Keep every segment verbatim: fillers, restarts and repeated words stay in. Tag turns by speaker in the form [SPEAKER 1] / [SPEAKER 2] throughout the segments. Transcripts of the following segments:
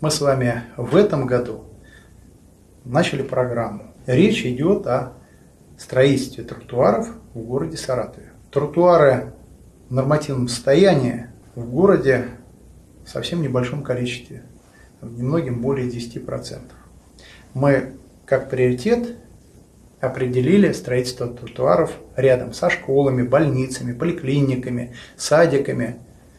[SPEAKER 1] Мы с вами в этом году начали программу. Речь идет о строительстве тротуаров в городе Саратове. Тротуары в нормативном состоянии в городе в совсем небольшом количестве, немногим более десяти процентов. Мы как приоритет определили строительство тротуаров рядом со школами, больницами, поликлиниками, садиками,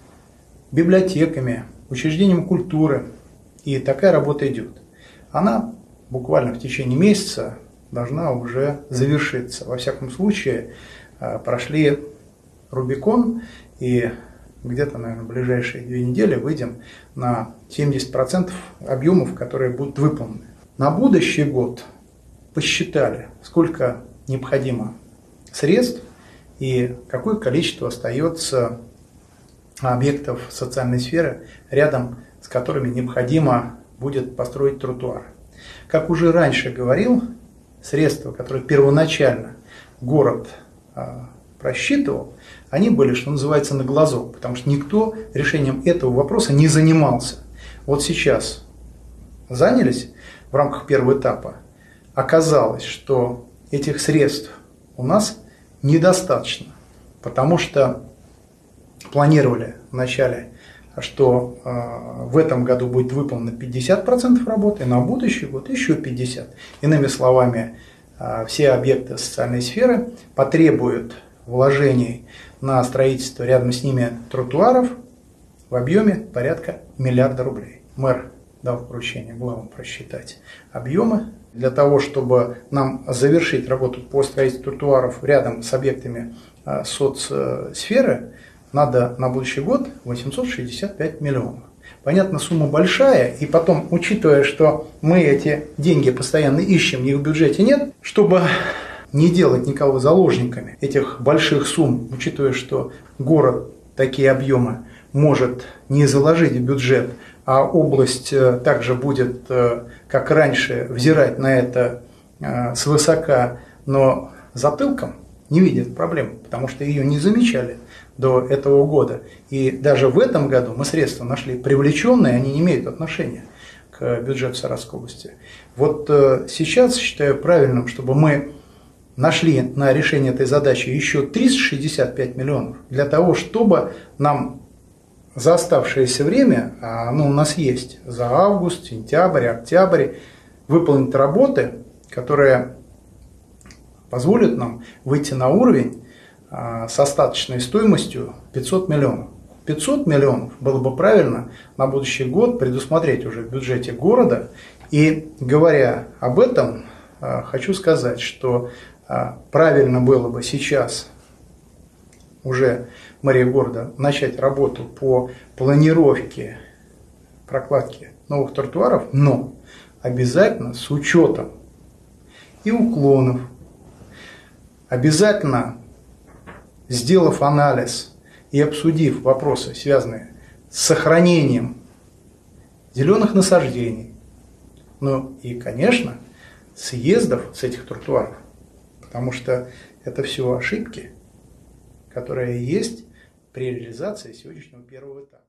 [SPEAKER 1] библиотеками, учреждением культуры. И такая работа идет. Она буквально в течение месяца должна уже завершиться. Во всяком случае, прошли Рубикон, и где-то, наверное, в ближайшие две недели выйдем на семьдесят процентов объемов, которые будут выполнены. На будущий год посчитали, сколько необходимо средств и какое количество остается объектов социальной сферы, рядом с которыми необходимо будет построить тротуар. Как уже раньше говорил, средства, которые первоначально город а, просчитывал, они были, что называется, на глазок, потому что никто решением этого вопроса не занимался. Вот сейчас занялись в рамках первого этапа. Оказалось, что этих средств у нас недостаточно, потому что планировали вначале, что э, в этом году будет выполнено пятьдесят процентов работы, и на будущий год еще пятьдесят процентов. Иными словами, э, все объекты социальной сферы потребуют вложений на строительство рядом с ними тротуаров в объеме порядка миллиарда рублей. Мэр дал поручение главам просчитать объемы для того, чтобы нам завершить работу по строительству тротуаров рядом с объектами э, соцсферы. Надо на будущий год восемьсот шестьдесят пять миллионов. Понятно, сумма большая, и потом, учитывая, что мы эти деньги постоянно ищем, их в бюджете нет, чтобы не делать никого заложниками этих больших сумм, учитывая, что город такие объемы может не заложить в бюджет, а область также будет, как раньше, взирать на это свысока, но затылком не видит проблем, потому что ее не замечали до этого года. И даже в этом году мы средства нашли привлеченные, они не имеют отношения к бюджету Саратовской области. Вот сейчас считаю правильным, чтобы мы нашли на решение этой задачи еще триста шестьдесят пять миллионов, для того, чтобы нам за оставшееся время, оно у нас есть, за август, сентябрь, октябрь, выполнить работы, которые позволят нам выйти на уровень с остаточной стоимостью пятьсот миллионов. пятьсот миллионов было бы правильно на будущий год предусмотреть уже в бюджете города. И говоря об этом, хочу сказать, что правильно было бы сейчас уже мэрия города начать работу по планировке прокладки новых тротуаров, но обязательно с учетом и уклонов, обязательно сделав анализ и обсудив вопросы, связанные с сохранением зеленых насаждений, ну и, конечно, съездов с этих тротуаров, потому что это все ошибки, которые есть при реализации сегодняшнего первого этапа.